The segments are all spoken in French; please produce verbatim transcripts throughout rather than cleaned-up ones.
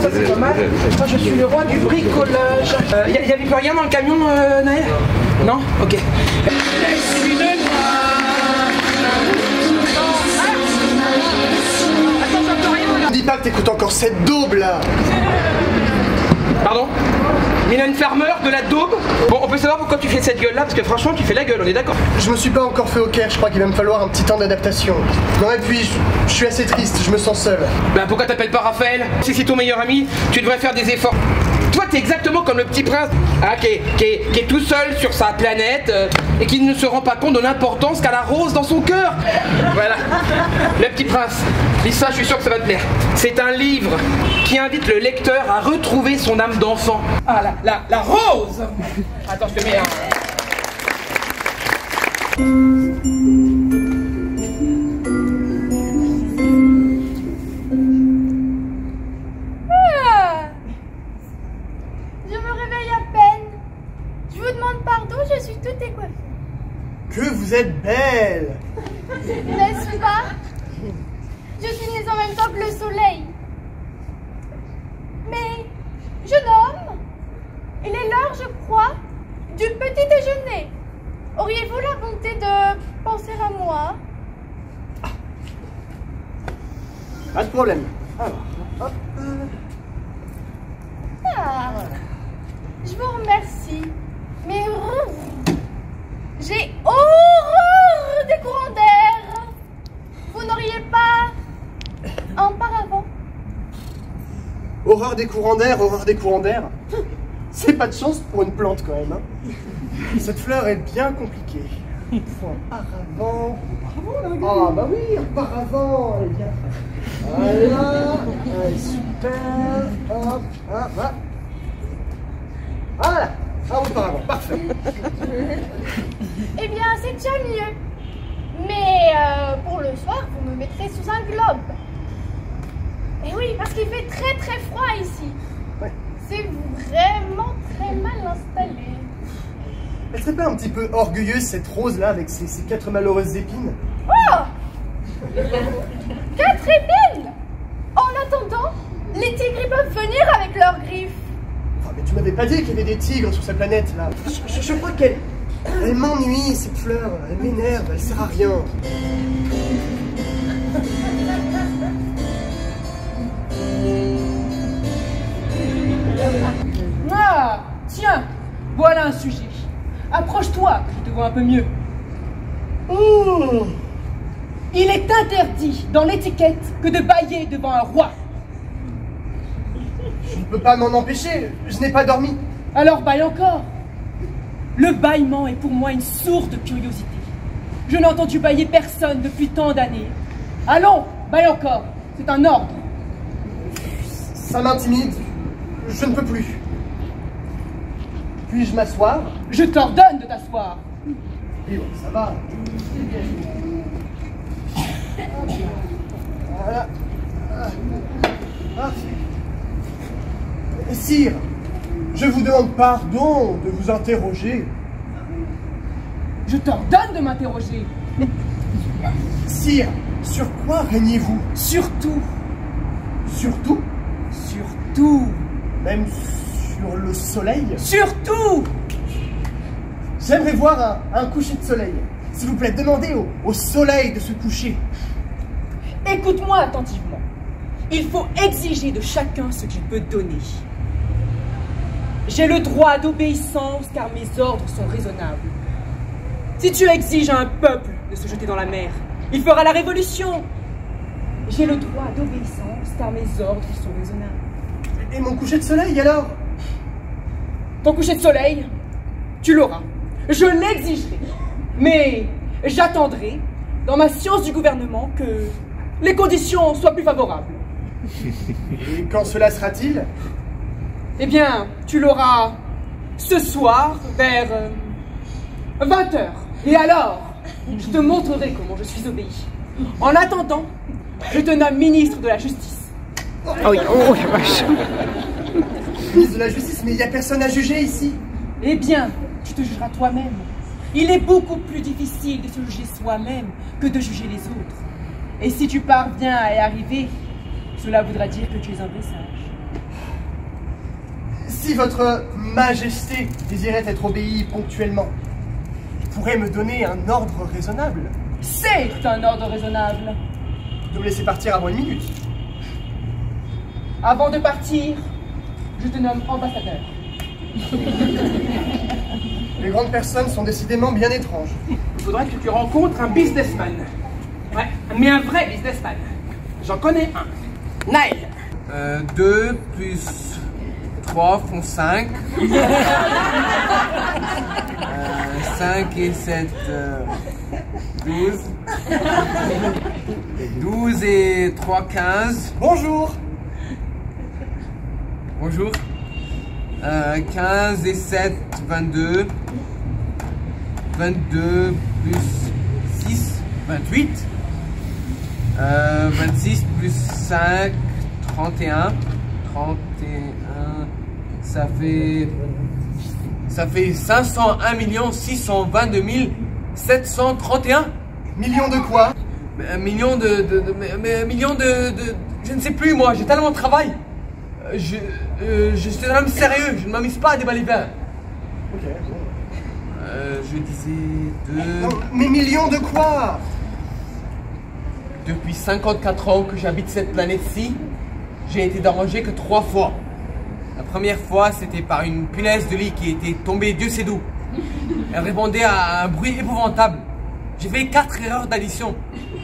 ça c'est pas mal. Moi je suis le roi du bricolage. Euh, y, y avait plus rien dans le camion, euh, Naël? Non? Ok. Dis pas que t'écoutes encore cette daube là. Pardon? Mylène Farmer, de la daube? Bon, on peut savoir pourquoi tu fais cette gueule là, parce que franchement tu fais la gueule, on est d'accord? Je me suis pas encore fait au Caire, je crois qu'il va me falloir un petit temps d'adaptation. Non et puis, je, je suis assez triste, je me sens seul. Ben pourquoi t'appelles pas Raphaël? Si c'est ton meilleur ami, tu devrais faire des efforts. Toi t'es exactement comme le petit prince, hein, qui, est, qui, est, qui est tout seul sur sa planète euh, et qui ne se rend pas compte de l'importance qu'a la rose dans son cœur. Voilà, le petit prince. Lis ça, je suis sûr que ça va te plaire. C'est un livre qui invite le lecteur à retrouver son âme d'enfant. Ah, la, la, la rose. Attends, je te mets un... Ah, je me réveille à peine. Je vous demande pardon, je suis toute décoiffée. Que vous êtes belle. N'est-ce pas? Je suis née en même temps que le soleil. Mais, jeune homme, il est l'heure, je crois, du petit déjeuner. Auriez-vous la bonté de penser à moi? Pas de problème. Alors, hop. Ah, je vous remercie. Mais j'ai horreur des courants d'air. Vous n'auriez pas un paravent? Horreur des courants d'air, horreur des courants d'air. C'est pas de chance pour une plante quand même. Hein. Cette fleur est bien compliquée. Il faut un paravent. Ah bah oui, un paravent. Allez, viens. Voilà. Allez, super. Hop, hop, hop. Voilà. Ah oui, paravent, parfait. Eh bien, c'est déjà mieux. Mais euh, pour le soir, vous me mettrez sous un globe. Et oui, parce qu'il fait très très froid ici. Ouais. C'est vraiment très mal installé. Elle serait pas un petit peu orgueilleuse cette rose là avec ses, ses quatre malheureuses épines? Oh! Quatre épines! En attendant, les tigres ils peuvent venir avec leurs griffes. Oh, mais tu m'avais pas dit qu'il y avait des tigres sur cette planète là. Je, je, je crois qu'elle... Elle m'ennuie cette fleur, elle m'énerve, elle sert à rien. Ah, tiens, voilà un sujet. Approche-toi, que je te vois un peu mieux. Oh. Il est interdit dans l'étiquette que de bâiller devant un roi. Je ne peux pas m'en empêcher, je n'ai pas dormi. Alors bâille encore. Le bâillement est pour moi une source de curiosité. Je n'ai entendu bâiller personne depuis tant d'années. Allons, bâille encore, c'est un ordre. Ça m'intimide, je ne peux plus. Puis-je m'asseoir? Je t'ordonne de t'asseoir. Oui, bon, ça va. Voilà. Parfait. Sire, je vous demande pardon de vous interroger. Je t'ordonne de m'interroger. Sire, sur quoi régnez-vous? Surtout, Surtout? surtout, Même sur le soleil? surtout. J'aimerais voir un, un coucher de soleil. S'il vous plaît, demandez au, au soleil de se coucher. Écoute-moi attentivement. Il faut exiger de chacun ce qu'il peut donner. J'ai le droit d'obéissance car mes ordres sont raisonnables. Si tu exiges à un peuple de se jeter dans la mer, il fera la révolution. J'ai le droit d'obéissance car mes ordres sont raisonnables. Et mon coucher de soleil alors? Ton coucher de soleil, tu l'auras. Je l'exigerai. Mais j'attendrai, dans ma science du gouvernement, que les conditions soient plus favorables. Et quand cela sera-t-il? Eh bien, tu l'auras ce soir vers euh, vingt heures. Et alors, je te montrerai comment je suis obéi. En attendant, je te nomme ministre de la Justice. Oh, oui, oh la vache. Ministre de la Justice, mais il n'y a personne à juger ici. Eh bien, tu te jugeras toi-même. Il est beaucoup plus difficile de se juger soi-même que de juger les autres. Et si tu parviens à y arriver, cela voudra dire que tu es un vrai sage. Si votre majesté désirait être obéie ponctuellement, il pourrait me donner un ordre raisonnable. C'est un ordre raisonnable. De me laisser partir avant une minute. Avant de partir, je te nomme ambassadeur. Les grandes personnes sont décidément bien étranges. Il faudrait que tu rencontres un businessman. Ouais, mais un vrai businessman. J'en connais un. Naël. Euh, deux plus trois font cinq. euh, cinq et sept, euh, douze. douze et trois, quinze. Bonjour. Bonjour. Euh, quinze et sept, vingt-deux. vingt-deux plus six, vingt-huit. Euh, vingt-six plus cinq, trente et un. trente et un, ça fait... Ça fait cinq cent un millions six cent vingt-deux mille sept cent trente et un. Millions de quoi? Un million de... de, de mais un million de, de... Je ne sais plus, moi, j'ai tellement de travail. Euh, Je, euh, je suis un homme sérieux, je ne m'amuse pas à des balivernes. Ok, bon. Euh, je disais deux... Non, mais millions de quoi? Depuis cinquante-quatre ans que j'habite cette planète-ci, j'ai été dérangé que trois fois. La première fois, c'était par une punaise de lit qui était tombée, Dieu sait d'où. Elle répondait à un bruit épouvantable. J'ai fait quatre erreurs d'addition.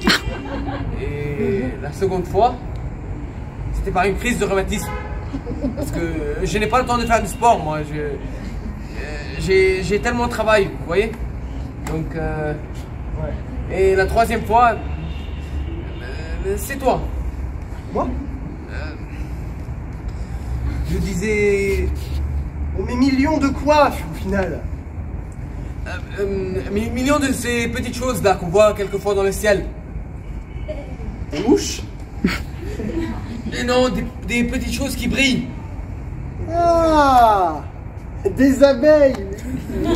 Et la seconde fois, c'était par une crise de rhumatisme. Parce que je n'ai pas le temps de faire du sport, moi. Je, euh, j'ai, j'ai tellement de travail, vous voyez. Donc, euh, ouais. Et la troisième fois, euh, c'est toi. Moi? Euh, je disais... Oh, mais millions de quoi, au final? Euh, euh, mi- millions de ces petites choses là qu'on voit quelquefois dans le ciel. Des mouches? Et non, des, des petites choses qui brillent. Ah! Des abeilles! Des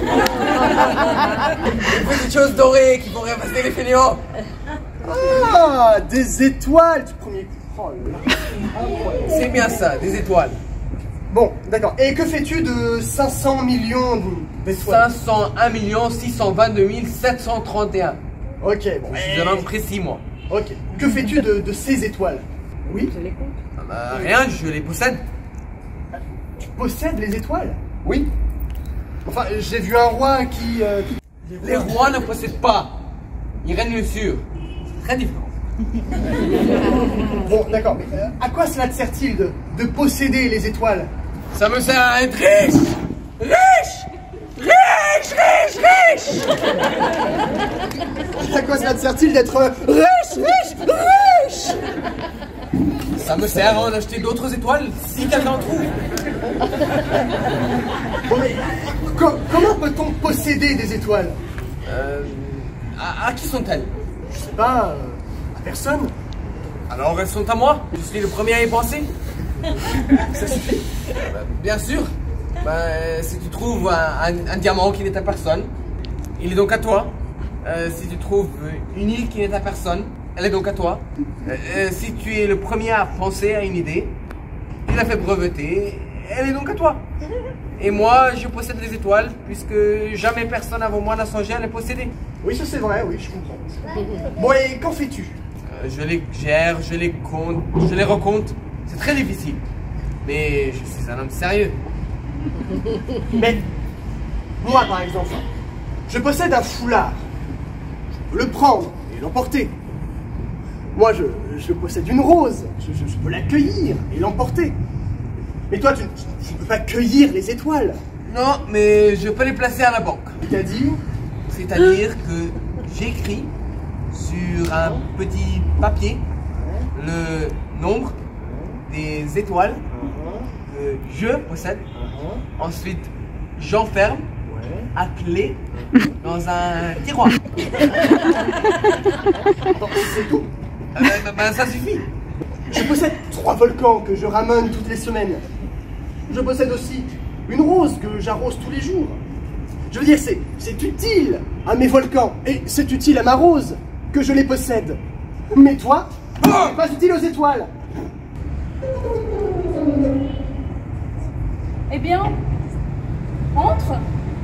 petites choses dorées qui vont effacer les fainéants. Ah! Des étoiles du premier coup. Oh là là. C'est bien ça, des étoiles. Bon, d'accord. Et que fais-tu de cinq cents millions d'étoiles? cinq cent un millions six cent vingt-deux mille sept cent trente et un. Ok, bon. Je suis un homme précis, moi. Ok. Que fais-tu de, de ces étoiles? Oui? Ah bah, rien, je les possède. Tu possèdes les étoiles? Oui. Enfin, j'ai vu un roi qui... euh, qui- Les rois ne possèdent pas. Ils règnent sur. C'est très différent. Bon, d'accord, mais euh, à quoi cela te sert-il de, de posséder les étoiles? Ça me sert à être riche. Riche. Riche, riche, riche. À quoi cela te sert-il d'être riche, riche, riche? Ça me sert à en acheter d'autres étoiles si quelqu'un en trouve. Bon, mais co- comment peut-on posséder des étoiles? Euh, à, à qui sont-elles? Je sais pas, euh, à personne. Alors elles sont à moi. Je suis le premier à y penser. Ça suffit. Bah, bien sûr. Bah, si tu trouves un, un- un diamant qui n'est à personne, il est donc à toi. Euh, si tu trouves une île qui n'est à personne, elle est donc à toi. Euh, euh, si tu es le premier à penser à une idée, tu l'as fait breveter, elle est donc à toi. Et moi, je possède les étoiles, puisque jamais personne avant moi n'a songé à les posséder. Oui, ça c'est vrai, oui, je comprends. Bon, et qu'en fais-tu? Euh, je les gère, je les compte, je les recompte. C'est très difficile. Mais je suis un homme sérieux. Mais, moi par exemple, je possède un foulard. Je peux le prendre et l'emporter. Moi, je, je possède une rose. Je, je- je peux la cueillir et l'emporter. Mais toi, tu, tu ne peux pas cueillir les étoiles. Non, mais je peux les placer à la banque. C'est-à-dire, C'est-à-dire que j'écris sur un petit papier le nombre des étoiles que je possède. Ensuite, j'enferme à clé dans un tiroir. bon, c'est tout. Euh, bah, bah, ça suffit. Je possède trois volcans que je ramène toutes les semaines. Je possède aussi une rose que j'arrose tous les jours. Je veux dire, c'est, c'est utile à mes volcans et c'est utile à ma rose que je les possède. Mais toi, c'est pas utile aux étoiles. Eh bien, entre.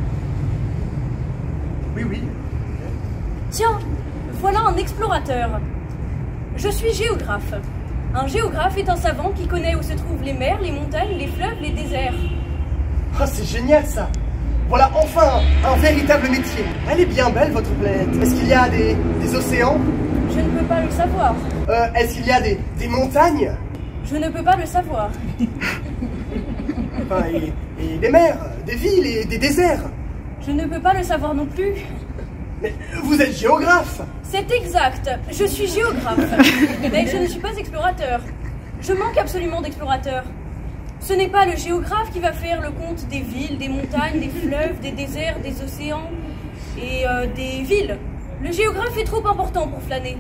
Oui, oui. Tiens, voilà un explorateur. Je suis géographe. Un géographe est un savant qui connaît où se trouvent les mers, les montagnes, les fleuves, les déserts. Ah, c'est génial ça. Voilà enfin un véritable métier. Elle est bien belle, votre planète. Est-ce qu'il y a des, des océans? Je ne peux pas le savoir. euh, Est-ce qu'il y a des, des montagnes? Je ne peux pas le savoir. Enfin, et, et des mers, des villes et des déserts. Je ne peux pas le savoir non plus. Mais vous êtes géographe. C'est exact, je suis géographe. Mais je ne suis pas explorateur. Je manque absolument d'explorateurs. Ce n'est pas le géographe qui va faire le compte des villes, des montagnes, des fleuves, des déserts, des océans et euh, des villes. Le géographe est trop important pour flâner.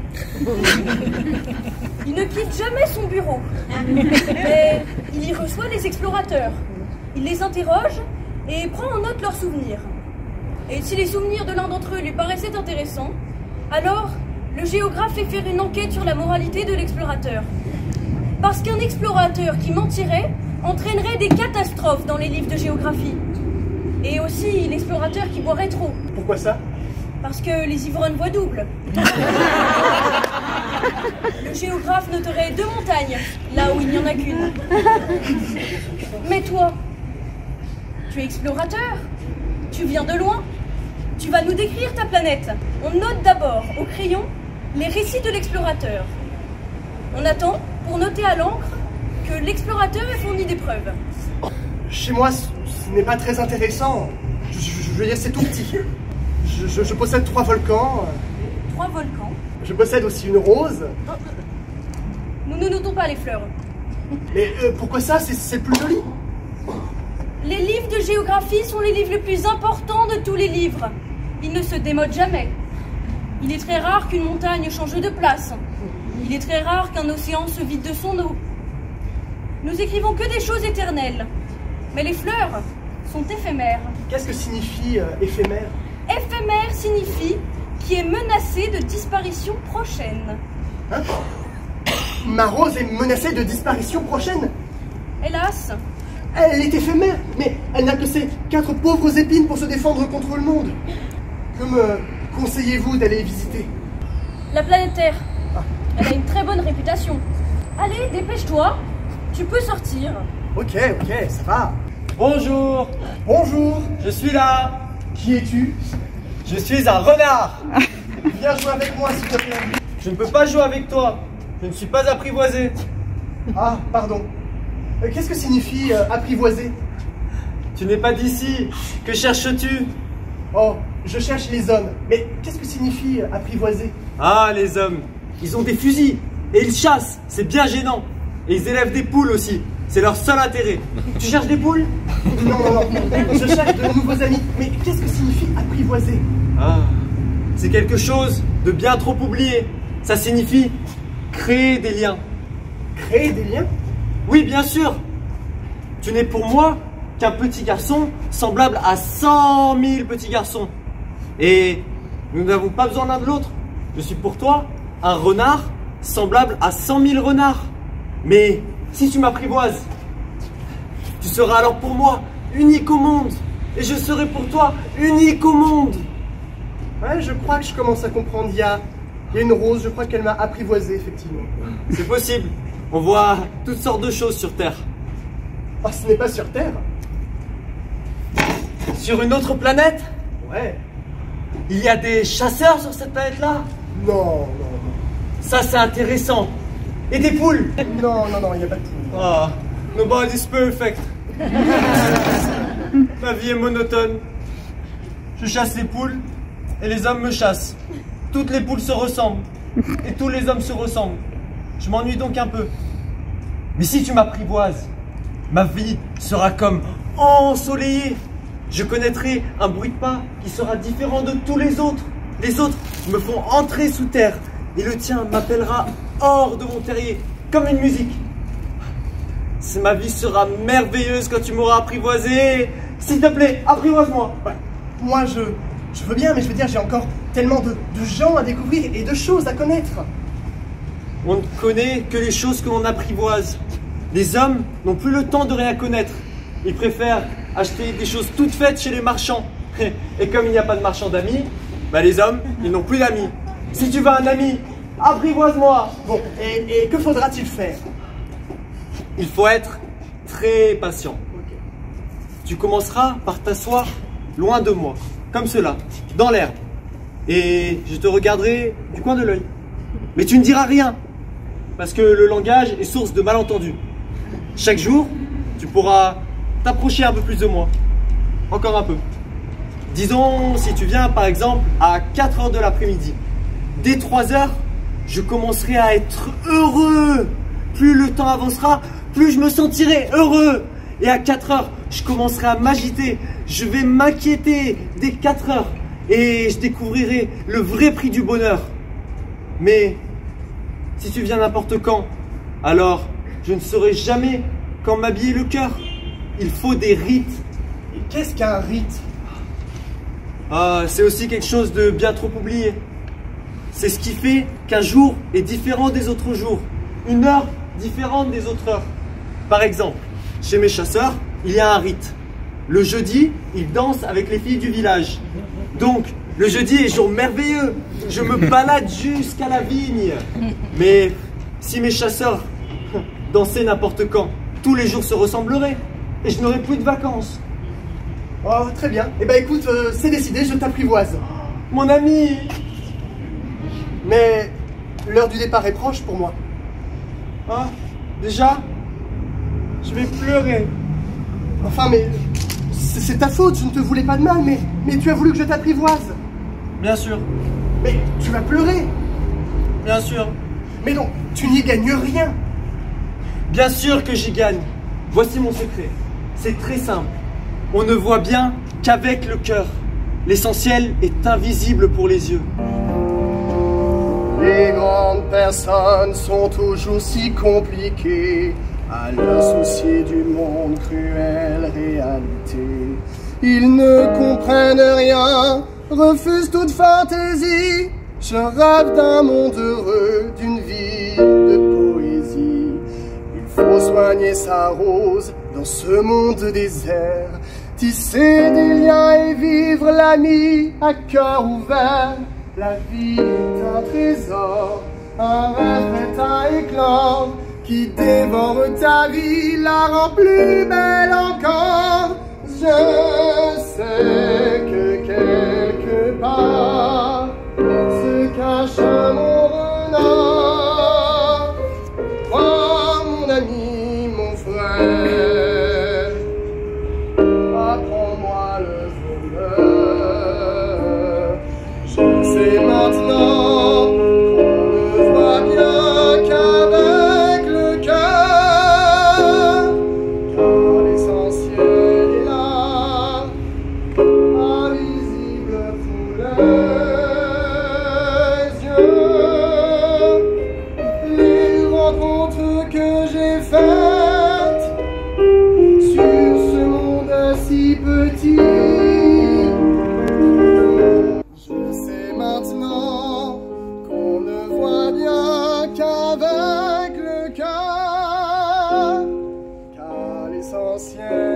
Il ne quitte jamais son bureau. Mais il y reçoit les explorateurs. Il les interroge et prend en note leurs souvenirs. Et si les souvenirs de l'un d'entre eux lui paraissaient intéressants, alors le géographe fait faire une enquête sur la moralité de l'explorateur. Parce qu'un explorateur qui mentirait entraînerait des catastrophes dans les livres de géographie. Et aussi l'explorateur qui boirait trop. Pourquoi ça? Parce que les ivrognes voient double. Le géographe noterait deux montagnes, là où il n'y en a qu'une. Mais toi, tu es explorateur, tu viens de loin, tu vas nous décrire ta planète. On note d'abord au crayon les récits de l'explorateur. On attend, pour noter à l'encre, que l'explorateur ait fourni des preuves. Chez moi, ce, ce n'est pas très intéressant. Je, je, je veux dire, c'est tout petit. Je, je, je possède trois volcans. Trois volcans. Je possède aussi une rose. Nous ne notons pas les fleurs. Mais euh, pourquoi ça? C'est le plus joli. Les livres de géographie sont les livres les plus importants de tous les livres. Ils ne se démodent jamais. Il est très rare qu'une montagne change de place. Il est très rare qu'un océan se vide de son eau. Nous écrivons que des choses éternelles. Mais les fleurs sont éphémères. Qu'est-ce que signifie euh, éphémère? Éphémère signifie qui est menacé de disparition prochaine. Hein? Ma rose est menacée de disparition prochaine? Hélas. Elle est éphémère, mais elle n'a que ces quatre pauvres épines pour se défendre contre le monde. Que me conseillez-vous d'aller visiter? La planète Terre. Elle a une très bonne réputation. Allez, dépêche-toi. Tu peux sortir. Ok, ok, ça va. Bonjour. Bonjour. Je suis là. Qui es-tu? Je suis un renard. Viens jouer avec moi, s'il te plaît. Je ne peux pas jouer avec toi. Je ne suis pas apprivoisé. Ah, pardon. Euh, Qu'est-ce que signifie euh, apprivoiser? Tu n'es pas d'ici. Que cherches-tu? Oh, je cherche les hommes. Mais qu'est-ce que signifie euh, apprivoiser? Ah, les hommes. Ils ont des fusils. Et ils chassent. C'est bien gênant. Et ils élèvent des poules aussi. C'est leur seul intérêt. Tu cherches des poules? Non, non, non. Je cherche de nouveaux amis. Mais qu'est-ce que signifie apprivoiser? Ah, c'est quelque chose de bien trop oublié. Ça signifie créer des liens. Créer des liens? Oui, bien sûr. Tu n'es pour moi qu'un petit garçon semblable à cent mille petits garçons. Et nous n'avons pas besoin l'un de l'autre. Je suis pour toi un renard semblable à cent mille renards. Mais si tu m'apprivoises, tu seras alors pour moi unique au monde. Et je serai pour toi unique au monde. Ouais, je crois que je commence à comprendre. Il y a, il y a une rose, je crois qu'elle m'a apprivoisé, effectivement. C'est possible. On voit toutes sortes de choses sur Terre. Oh, ce n'est pas sur Terre. Sur une autre planète, Ouais. il y a des chasseurs sur cette planète-là. Non, non, Ça, c'est intéressant. Et des poules. non. Non, non, non, il n'y a pas de poule. Ah, nobody's perfect. Ma vie est monotone. Je chasse les poules et les hommes me chassent. Toutes les poules se ressemblent et tous les hommes se ressemblent. Je m'ennuie donc un peu. Mais si tu m'apprivoises, ma vie sera comme ensoleillée. Je connaîtrai un bruit de pas qui sera différent de tous les autres. Les autres me font entrer sous terre et le tien m'appellera hors de mon terrier, comme une musique. C'est ma vie sera merveilleuse quand tu m'auras apprivoisé. S'il te plaît, apprivoise-moi. Ouais. Moi, je, je veux bien, mais je veux dire, j'ai encore tellement de, de gens à découvrir et de choses à connaître. On ne connaît que les choses que l'on apprivoise. Les hommes n'ont plus le temps de rien connaître. ils préfèrent acheter des choses toutes faites chez les marchands. Et comme il n'y a pas de marchand d'amis, bah les hommes, ils n'ont plus d'amis. Si tu veux un ami, apprivoise-moi. Bon, et, et que faudra-t-il faire? Il faut être très patient. Tu commenceras par t'asseoir loin de moi, comme cela, dans l'herbe. Et je te regarderai du coin de l'œil. Mais tu ne diras rien, parce que le langage est source de malentendus. Chaque jour, tu pourras t'approcher un peu plus de moi. Encore un peu. Disons, si tu viens par exemple à quatre heures de l'après-midi. Dès trois heures, je commencerai à être heureux. Plus le temps avancera, plus je me sentirai heureux. Et à quatre heures, je commencerai à m'agiter. Je vais m'inquiéter dès quatre heures. Et je découvrirai le vrai prix du bonheur. Mais si tu viens n'importe quand, alors je ne saurai jamais quand m'habiller le cœur. Il faut des rites. Et qu'est-ce qu'un rite? Ah, c'est aussi quelque chose de bien trop oublié. C'est ce qui fait qu'un jour est différent des autres jours. Une heure différente des autres heures. Par exemple, chez mes chasseurs, il y a un rite. Le jeudi, ils dansent avec les filles du village. Donc, le jeudi est jour merveilleux. Je me balade jusqu'à la vigne. Mais si mes chasseurs dansaient n'importe quand, tous les jours se ressembleraient. Et je n'aurais plus de vacances. Oh, très bien. Eh ben écoute, euh, c'est décidé, je t'apprivoise. Mon ami! Mais l'heure du départ est proche pour moi. Ah, déjà? Je vais pleurer. Enfin, mais c'est c'est ta faute, je ne te voulais pas de mal, mais, mais tu as voulu que je t'apprivoise. Bien sûr, Mais tu vas pleurer. bien sûr. Mais non, tu n'y gagnes rien. Bien sûr que j'y gagne. Voici mon secret. C'est très simple. On ne voit bien qu'avec le cœur. L'essentiel est invisible pour les yeux. Les grandes personnes sont toujours si compliquées à leur soucier du monde, cruelle réalité. Ils ne comprennent rien, refusent toute fantaisie. Je rêve d'un monde heureux, d'une vie de poésie. Il faut soigner sa rose dans ce monde désert, tisser des liens et vivre la nuit à cœur ouvert. La vie est un trésor, un rêve est un éclat qui dévore ta vie, la rend plus belle encore. Je sais que quelque part se cache un monde renard. Toi, mon ami, mon frère, apprends-moi le bonheur. Je sais maintenant qu'on ne voit bien qu'avec le cœur, car l'essentiel est là, invisible pour les yeux. Les rencontres que j'ai faites sur ce monde si petit, je sais maintenant qu'on ne voit bien qu'avec le cœur, car l'essentiel